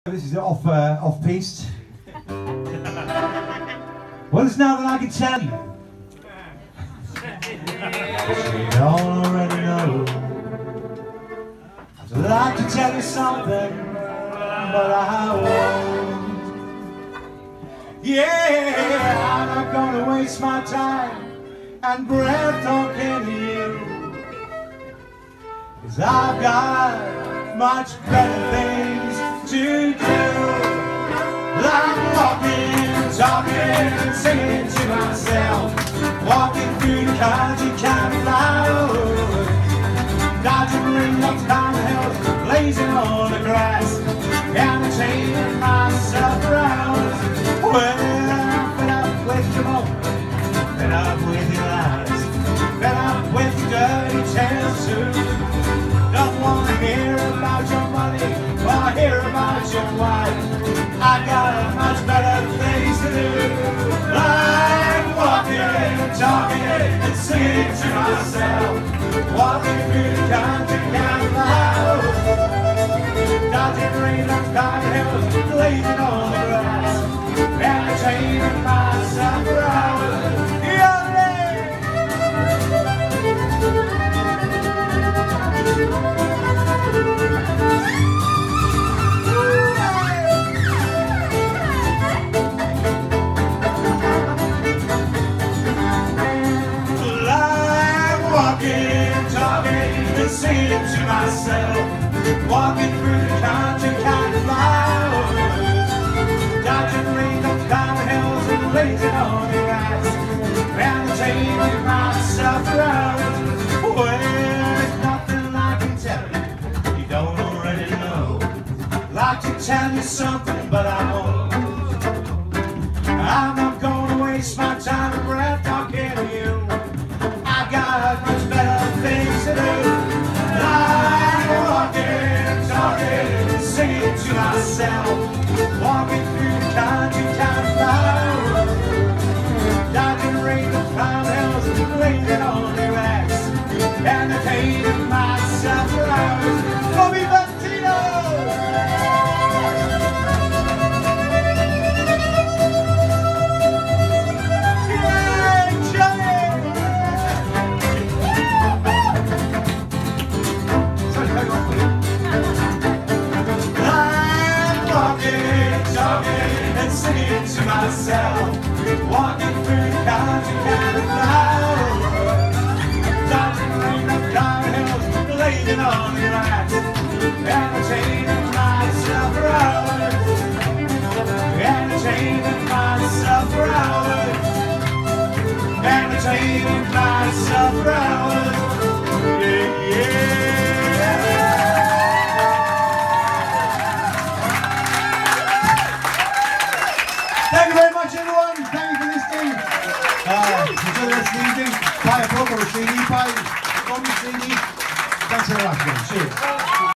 This is off-piste. Well, there's nothing I can tell you. You don't already know. I'd like to tell you something, but I won't. Yeah, I'm not gonna waste my time and breath talking to you, 'cause I've got much better things to do. Like walking, talking, and singing to myself, walking through the country, county flowers, dodging raindrops, climbing hills, blazing on the grass, entertaining myself around. Well, I'm fed up with your moment, fed up with your lies, fed up with your dirty tales too. Don't want to hear about your money, wanna hear about your wife. I got much better things to do, like walking, talking, and singing to myself, walking through the country, county flowers, dodging raindrops, climbing hills, blazing on the grass, entertaining myself for hours. Singing to myself, walking through the country, county flowers, dodging raindrops, climbing hills, and blazing on the grass, entertaining myself for hours. Well, there's nothing I can tell you don't already know. Like to tell you something, but I won't. I'm not gonna waste my time and breath talking to you. I got much better things to do. Singing to myself, walking through the country, county flowers, dodging raindrops, climbing hills, blazing on the racks, entertaining myself for hours. Bobby Valentino! Yeah, Jonny! Singing to myself, walking through the country, county flowers, dodging raindrops, climbing hills, blazing on the grass, entertaining myself for hours, entertaining myself for hours, entertaining myself for hours. Yeah, yeah. Thank you very much, everyone. Thank you for listening. Enjoy the rest of the evening. Buy a book or a CD, buy a CD. Thanks very much, man. Cheers.